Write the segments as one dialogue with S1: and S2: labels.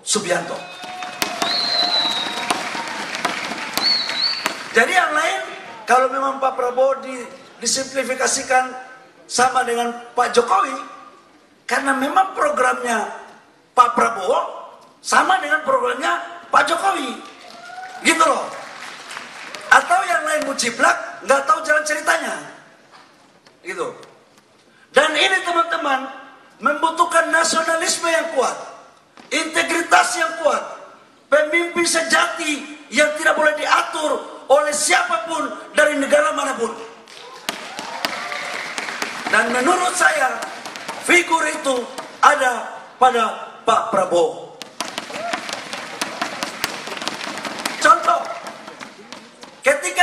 S1: Subianto. Jadi yang lain, kalau memang Pak Prabowo disimplifikasikan sama dengan Pak Jokowi, karena memang programnya Pak Prabowo sama dengan programnya Pak Jokowi, gitu loh. Atau yang lain muciplak, nggak tahu jalan ceritanya, gitu. Dan ini teman-teman membutuhkan nasionalisme yang kuat, integritas yang kuat, pemimpin sejati yang tidak boleh diatur oleh siapapun dari negara manapun. Dan menurut saya figur itu ada pada Pak Prabowo. Contoh, ketika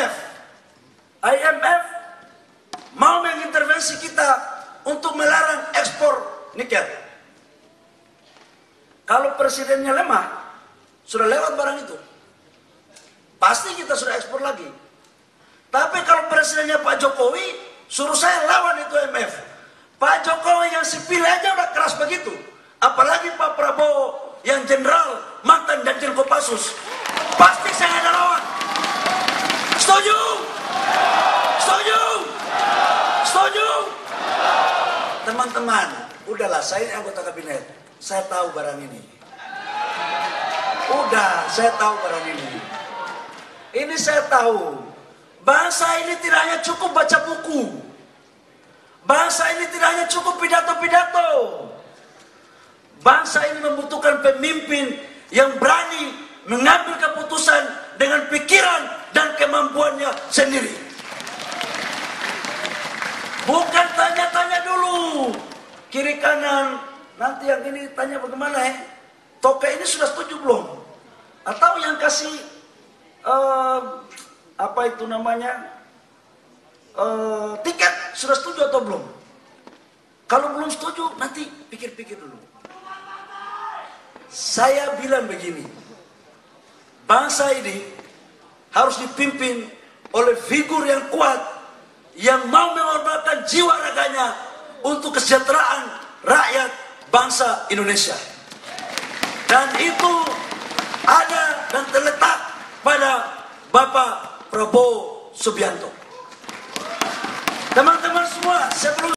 S1: IMF mau mengintervensi kita untuk melarang ekspor nikel. Kalau presidennya lemah, sudah lewat barang itu, pasti kita sudah ekspor lagi. Tapi kalau presidennya Pak Jokowi, suruh saya lawan itu IMF. Pak Jokowi yang sipil aja udah keras begitu, apalagi Pak Prabowo yang jenderal, mantan Danjen Kopassus. Pasti saya ada lawan. Setuju? Setuju? Setuju? Teman-teman, udahlah, saya ini anggota kabinet, saya tahu barang ini. Udah, saya tahu barang ini. Ini saya tahu. Bangsa ini tidak hanya cukup baca buku. Bangsa ini tidak hanya cukup pidato-pidato. Bangsa ini membutuhkan pemimpin yang berani mengambil keputusan dengan pikiran dan kemampuannya sendiri. Bukan tanya-tanya dulu kiri kanan, nanti yang ini tanya bagaimana Toke ini sudah setuju belum? Atau yang kasih apa itu namanya tiket sudah setuju atau belum? Kalau belum setuju nanti pikir-pikir dulu. Saya bilang begini, bangsa ini harus dipimpin oleh figur yang kuat, yang mau mengorbankan jiwa raganya untuk kesejahteraan rakyat bangsa Indonesia. Dan itu ada dan terletak pada Bapak Prabowo Subianto. Teman-teman semua, sebelum